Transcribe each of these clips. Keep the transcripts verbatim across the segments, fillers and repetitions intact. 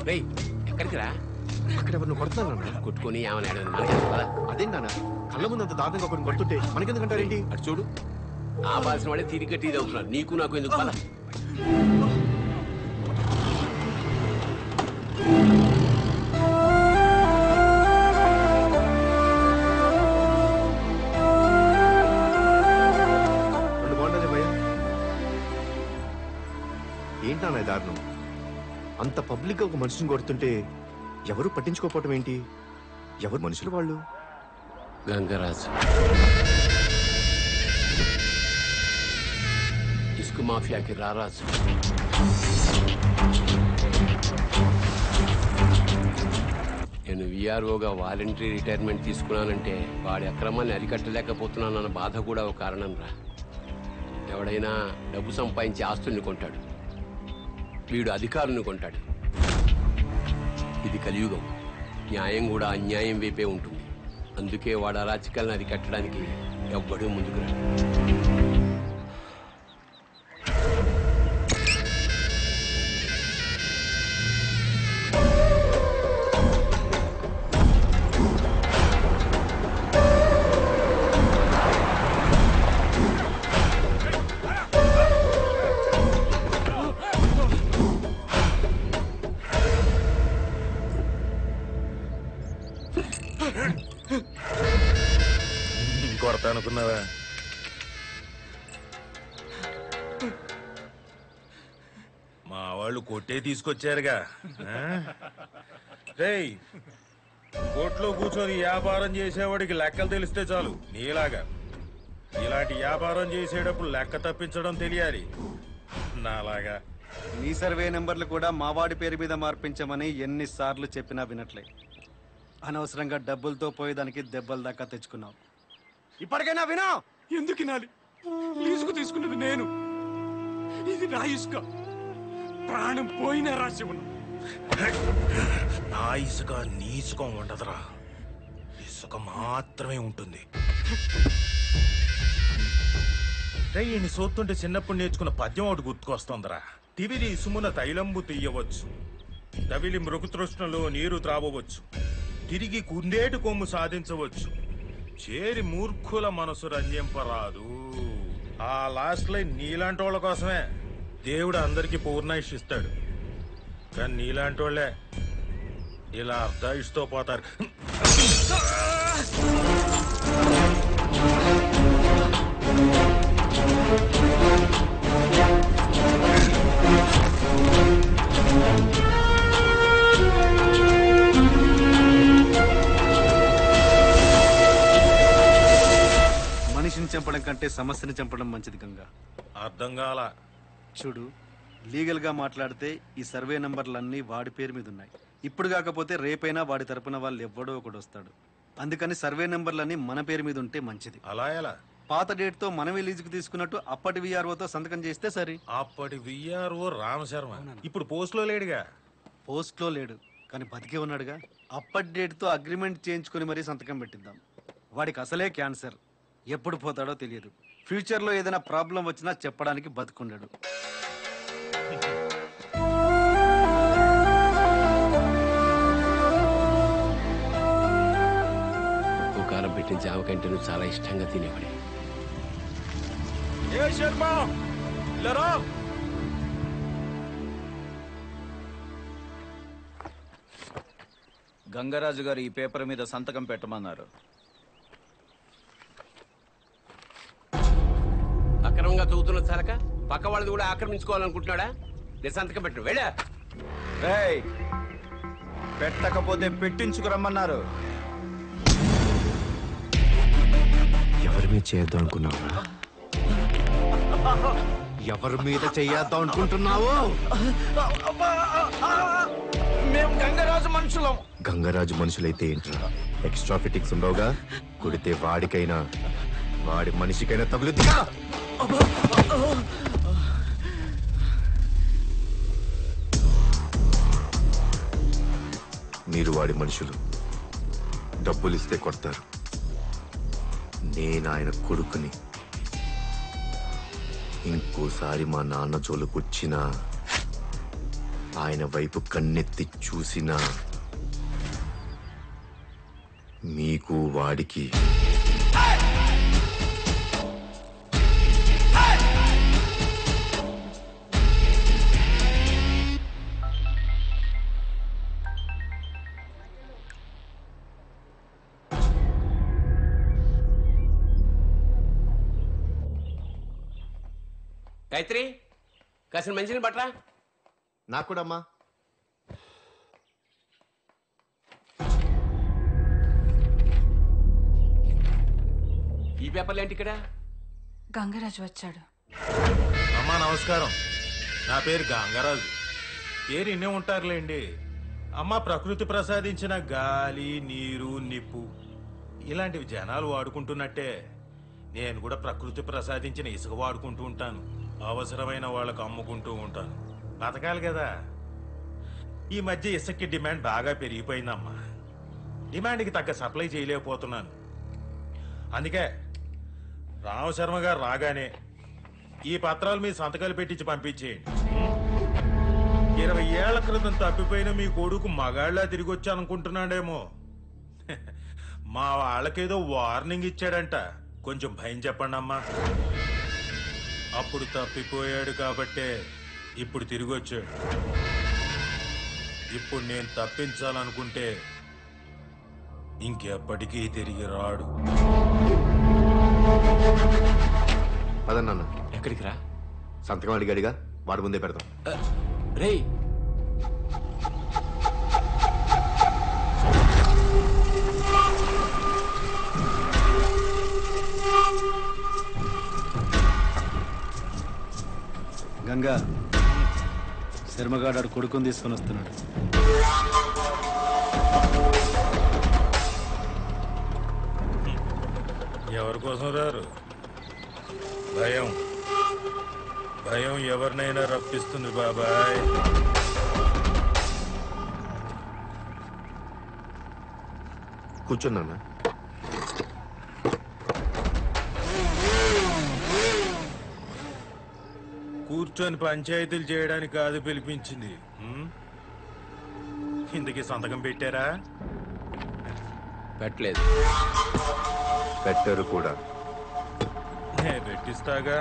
ఎక్కడికి రా? అక్కడ ఎవరు కొడుతున్నాను కొట్టుకుని ఏమన్నాడు? అదే నాన్న కళ్ళ ముందు అంత దారుణంగా ఒకరిని కొడుతుంటే మనకెందుకంటారేంటి? అటు చూడు, ఆపాల్సిన వాడే తిరిగి కట్టి ఇది అవుతున్నారు. నీకు నాకు ఎందుకు పద. రెండు బాగుంటుంది భయ్య. ఏంటన్నా దారుణం? అంత పబ్లిక్ గా ఒక మనిషిని కొడుతుంటే ఎవరు పట్టించుకోకపోవటం ఏంటి? ఎవరు మనుషులు వాళ్ళు? గంగరాజు ఇసుక మాఫియాకి రారాజు. నేను విఆర్ఓగా వాలంటరీ రిటైర్మెంట్ తీసుకున్నానంటే వాడి అక్రమాన్ని అరికట్టలేకపోతున్నానన్న బాధ కూడా ఒక కారణం రా. ఎవడైనా డబ్బు సంపాదించి ఆస్తుల్ని కొంటాడు, వీడు అధికారులను కొంటాడు. ఇది కలియుగం, న్యాయం కూడా అన్యాయం వైపే ఉంటుంది. అందుకే వాడు అరాచకాలను అరికట్టడానికి ఎవ్వడూ ముందుకు రాడు. కొడతా అనుకున్నావా? మా వాళ్ళు కొట్టే తీసుకొచ్చారుగా. రేయ్, కోట్లో కూర్చొని వ్యాపారం చేసేవాడికి లెక్కలు తెలిస్తే చాలు. నీలాగా ఇలాంటి వ్యాపారం చేసేటప్పుడు లెక్క తప్పించడం తెలియాలి. నాలాగా నీ సర్వే నెంబర్లు కూడా మావాడి పేరు మీద మార్పించమని ఎన్నిసార్లు చెప్పినా వినట్లే. అనవసరంగా డబ్బులతో పోయేదానికి దెబ్బల దాకా తెచ్చుకున్నావు. ఇప్పటికైనా వినా. ఎందుకు వినాలి? లీజుకు తీసుకున్నది నేను. ఇది నా ఇసుక. ప్రాణం పోయినా రాసి ఉన్నా. నా ఇసుక నీ ఇసుక ఉండదురా, ఇసుక మాత్రమే ఉంటుంది. ఈయన్ని సోత్తుంటే చిన్నప్పుడు నేర్చుకున్న పద్యం ఒకటి గుర్తుకొస్తోందిరా. తివిలి ఇసుమున తైలంబు తీయవచ్చు, తవిలి మృగతృష్ణలో నీరు త్రావవచ్చు, తిరిగి కుందేటి కొమ్ము సాధించవచ్చు, చేరి మూర్ఖుల మనసు రంజింపరాదు. ఆ లాస్ట్ లైన్ నీలాంటి వాళ్ళ కోసమే దేవుడు అందరికీ పూర్ణాయుష్ ఇస్తాడు. కానీ నీలాంటి వాళ్ళే ఇలా అర్ధాయుష్తో పోతారు. మనిషిని చంపడం కంటే సమస్యని చంపడం మంచిది గంగా. అర్థం కాల. చూడు, లీగల్ గా మాట్లాడితే ఈ సర్వే నంబర్లన్నీ వాడి పేరు మీద ఉన్నాయి. ఇప్పుడు కాకపోతే రేపైనా వాడి తరపున వాళ్ళు ఎవ్వడో ఒకడు వస్తాడు. అందుకని సర్వే నంబర్లన్నీ మన పేరు మీద ఉంటే మంచిది. అలా ఎలా? పాత డేట్ తో మనమే లీజుకు తీసుకున్నట్టు అప్పటి విఆర్ఓతో సంతకం చేస్తే సరి. అప్పటి విఆర్ఓ రామశర్మ ఇప్పుడు పోస్ట్ లో లేడుగా. పోస్ట్ లో లేడు కానీ బతికే ఉన్నాడుగా. అప్పటి డేట్ తో అగ్రిమెంట్ చేయించుకుని మరీ సంతకం పెట్టిద్దాం. వాడికి అసలే క్యాన్సర్, ఎప్పుడు పోతాడో తెలియదు. ఫ్యూచర్ లో ఏదైనా ప్రాబ్లం వచ్చినా చెప్పడానికి బతుకున్నాడు. ఉప్పు కారం పెట్టిన జామ కంటే నువ్వు చాలా ఇష్టంగా తినేవాడి. ఏ శర్మ, లేరా? గంగరాజు గారు ఈ పేపర్ మీద సంతకం పెట్టమన్నారు. అక్రమంగా తవ్వుతున్న చాలక పక్క వాళ్ళది కూడా ఆక్రమించుకోవాలనుకుంటున్నాడా? నేను సంతకం పెట్టు. వెళ్ళా. రేయ్, పెట్టకపోతే పెట్టించుకురమ్మన్నారు. ఎవరి మీద చేద్దాం అనుకున్నావా? ఎవరి మీద చేద్దాం అనుకుంటున్నావు? మేము గంగరాజు మనుషులం. గంగరాజు మనుషులైతే ఏంట్రా? ఎక్స్ట్రా ఫిటిక్స్ ఉండవుగా? కొడితే వాడికైనా వాడి మనిషికైనా తగులుద్దిగా. మీరు వాడి మనుషులు, డబ్బులు ఇస్తే కొడతారు. నేను ఆయన కొడుకుని. ఇంకోసారి మా నాన్న జోలుకొచ్చినా ఆయన వైపు కన్నెత్తి చూసినా మీకు వాడికి గాయత్రి కాసిన మంచిని పట్రా. నాకు కూడా అమ్మా. ఈ పేపర్లు ఏంటి ఇక్కడ? గంగరాజు వచ్చాడు. అమ్మా నమస్కారం. నా పేరు గంగరాజు. పేరు ఇన్నే ఉంటారులేండి. అమ్మ ప్రకృతి ప్రసాదించిన గాలి, నీరు, నిప్పు ఇలాంటివి జనాలు వాడుకుంటున్నట్టే నేను కూడా ప్రకృతి ప్రసాదించిన ఇసుక వాడుకుంటూ ఉంటాను. అవసరమైన వాళ్ళకు అమ్ముకుంటూ ఉంటాను. బతకాలి కదా. ఈ మధ్య ఇసుకకి డిమాండ్ బాగా పెరిగిపోయిందమ్మా. డిమాండ్కి తగ్గ సప్లై చేయలేకపోతున్నాను. అందుకే రామశర్మ గారు రాగానే ఈ పత్రాలు మీ సంతకాలు పెట్టించి పంపించేయండి. ఇరవై ఏళ్ల క్రితం తప్పిపోయిన మీ కొడుకు మగాళ్ళ తిరిగి వచ్చానుకుంటున్నాడేమో. మా వాళ్ళకేదో వార్నింగ్ ఇచ్చాడంట. కొంచెం భయం చెప్పండి అమ్మా. అప్పుడు తప్పిపోయాడు కాబట్టే ఇప్పుడు తిరిగి వచ్చాడు. ఇప్పుడు నేను తప్పించాలనుకుంటే ఇంకెప్పటికీ తిరిగి రాడు. పదన్నా. ఎక్కడికి రా? సంతకం అడిగాడిగా, వాడి ముందే పెడతాం. రేయ్ గంగా, శర్మగాడు కొడుకుని తీసుకొని వస్తున్నాడు. ఎవరి కోసం రారు? భయం భయం ఎవరినైనా రప్పిస్తుంది బాబాయ్. కూర్చున్నా. కూర్చొని పంచాయతీలు చేయడానికి కాదు పిలిపించింది. ఉం? ఇందుకే సంతకం పెట్టారా? పెట్టలేదు. పెట్టరు కూడా. నే పెట్టిస్తాగా.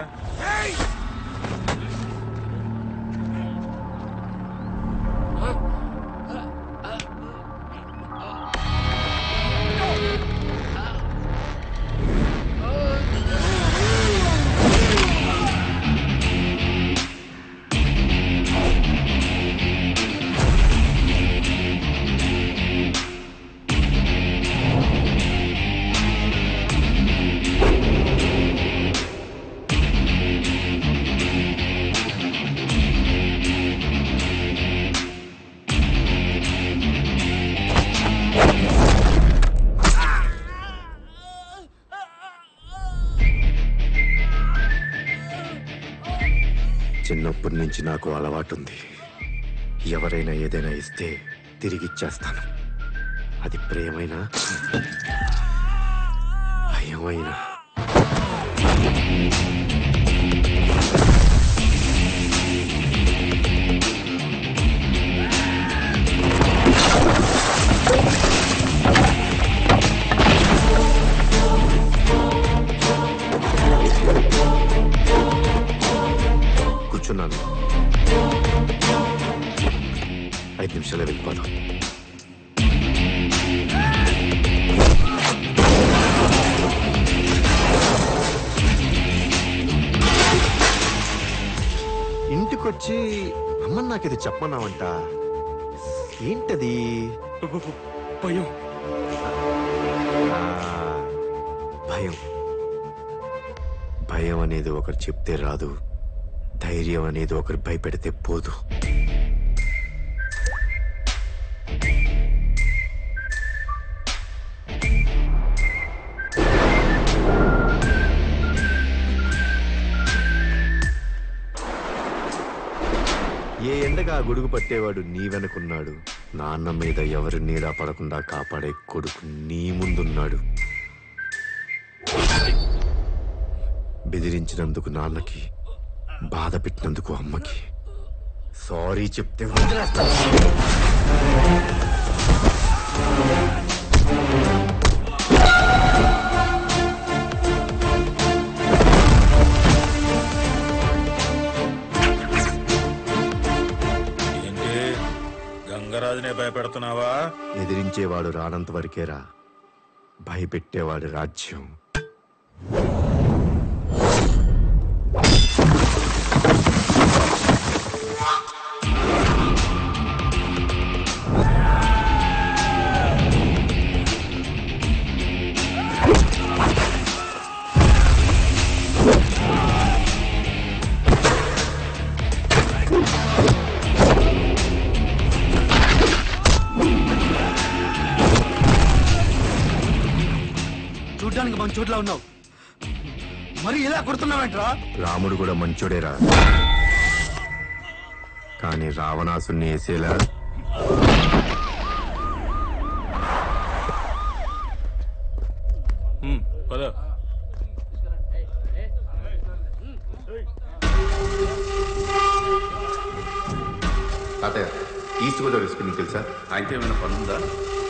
చిన్నప్పటి నుంచి నాకు అలవాటుంది. ఎవరైనా ఏదైనా ఇస్తే తిరిగిచ్చేస్తాను. అది ప్రేమైనా భయమైనా. కూర్చున్నాను. ఐదు నిమిషాలే వెళ్ళిపోదాం. ఇంటికొచ్చి అమ్మ నాకిది చెప్పమన్నావంట. ఏంటది? భయం. ఆ, భయం. భయం అనేది ఒకరు చెప్తే రాదు. ధైర్యం అనేది ఒకరు భయపెడితే పోదు. ఏ ఎండగా గొడుగు పట్టేవాడు నీ వెనుకున్నాడు. నాన్న మీద ఎవరు నీడా పడకుండా కాపాడే కొడుకు నీ ముందున్నాడు. బెదిరించినందుకు నాన్నకి, బాధ పెట్టినందుకు అమ్మకి సారీ చెప్తే వదిలేస్తా. ఏంటి గంగరాజునే భయపెడుతున్నావా? ఎదిరించేవాడు రానంత వరకేరా భయపెట్టేవాడు రాజ్యం. చూడ్డానికి మన చోట్ల ఉన్నావు, మరి ఇలా కొడుతున్నావేంట్రా? రాముడు కూడా మంచోడేరా, కానీ రావణాసుని వేసేలా పద. తాతయ్య ఈస్ట్ గోదావరి స్పిన్నింగ్ తెలుసా? అయితే ఏమైనా పనుందా?